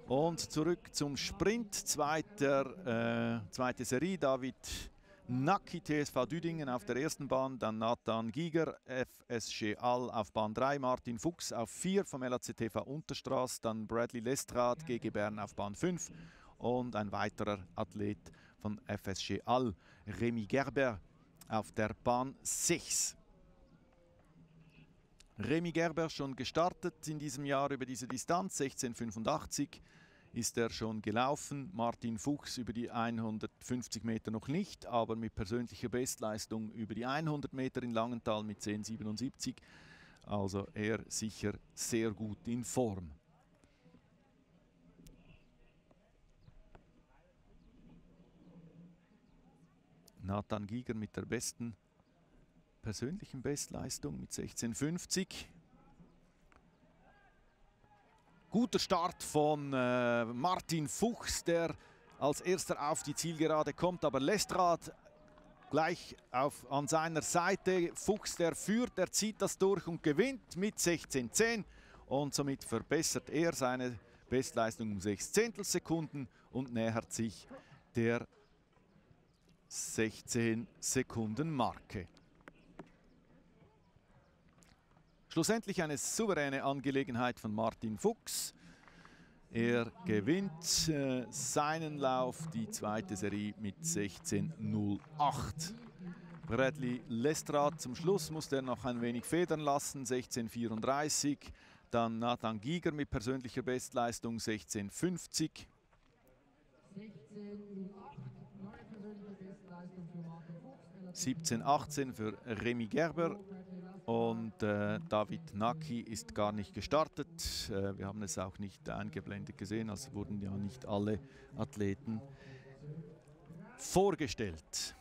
Und zurück zum Sprint, zweite Serie, David Nacki, TSV Düdingen auf der ersten Bahn, dann Nathan Giger, FSG All auf Bahn 3, Martin Fuchs auf 4 vom LACTV Unterstraß, dann Bradley Lestrade, GG Bern auf Bahn 5 und ein weiterer Athlet von FSG All, Remy Gerber, auf der Bahn 6. Remy Gerber schon gestartet in diesem Jahr über diese Distanz, 16,85 ist er schon gelaufen. Martin Fuchs über die 150 Meter noch nicht, aber mit persönlicher Bestleistung über die 100 Meter in Langenthal mit 10,77. Also er sicher sehr gut in Form. Nathan Giger mit der besten persönlichen Bestleistung mit 16,50. Guter Start von Martin Fuchs, der als erster auf die Zielgerade kommt, aber Lestrade gleich an seiner Seite. Fuchs, der führt, er zieht das durch und gewinnt mit 16,10 und somit verbessert er seine Bestleistung um 6 Zehntelsekunden und nähert sich der 16-Sekunden-Marke. Schlussendlich eine souveräne Angelegenheit von Martin Fuchs. Er gewinnt seinen Lauf, die zweite Serie mit 16,08. Bradley Lestrade zum Schluss musste er noch ein wenig federn lassen, 16,34. Dann Nathan Giger mit persönlicher Bestleistung 16,50. 17,18 für Remy Gerber. Und David Nacki ist gar nicht gestartet. Wir haben es auch nicht eingeblendet gesehen, also wurden ja nicht alle Athleten vorgestellt.